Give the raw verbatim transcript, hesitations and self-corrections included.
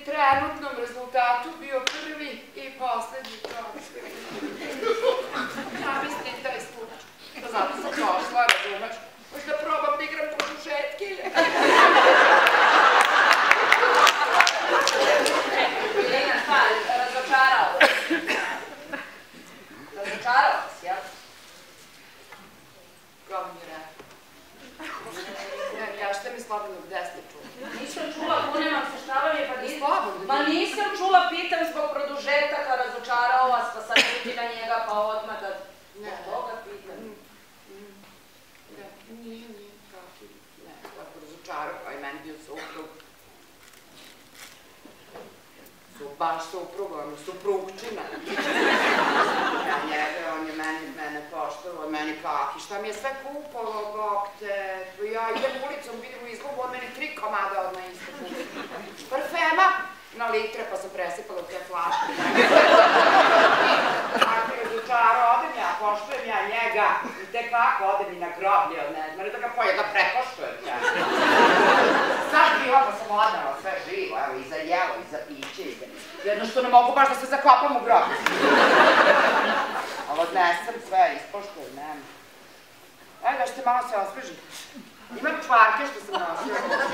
trenutnom rezultatu bio prvi i poslednji prošli. Ja mislim taj slučaj. Da zato sam došla, razumeš? Možda probam da igram produžetke. Milena, šta, razočarao? Razočarao si, jel? Kako mi je rekao? Ja šta mi slobodno, gde ste čuli? Nisam čula, kunemam se, šta vam je, pa nisam... Slobodno? Ma nisam čula, pitam zbog produžetaka, razočarao vas, pa sad uti na njega, pa odmah da... Ne, toga pitam. Ne, nije, nije, kako, ne, tako razočarao, pa i meni bio suprug. Su baš suprug, ono, suprugčina. Ja njega, on je mene poštovao, meni kaki, šta mi je sve kupalo, bok te, ja idem ulicom, vidim u izlogu, on meni tri komada odmah isto kupio. Parfema na litre, pa sam presipala u te flaške. Tako je razočarao, odem ja, poštujem ja njega, i tek kako odem i na groblje od Nedmara, da ga poje, da prepoštujem ja. Sad bila pa sam odnala sve živo, evo, i za jelo, i za piće, i za... Jedno što ne mogu baš da se zakopam u groblje. Ali odnesem sve, ispoštujem, nema. Ajde, da ćete malo se osvežiti. Imam čvarke što sam nosila.